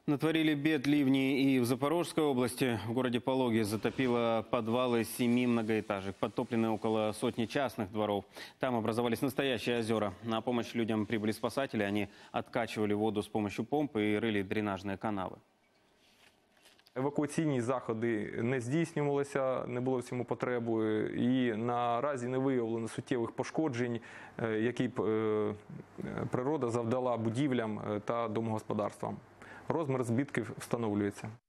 Натворили бед ливни и в Запорожской области. В городе Пологи затопило подвалы 7 многоэтажек. Подтоплены около сотни частных дворов. Там образовались настоящие озера. На помощь людям прибыли спасатели. Они откачивали воду с помощью помпы и рыли дренажные канавы. Евакуаційні заходи не здійснювалися, не було в цьому потреби, і наразі не виявлено суттєвих пошкоджень, які природа завдала будівлям та домогосподарствам. Розмір збитків встановлюється.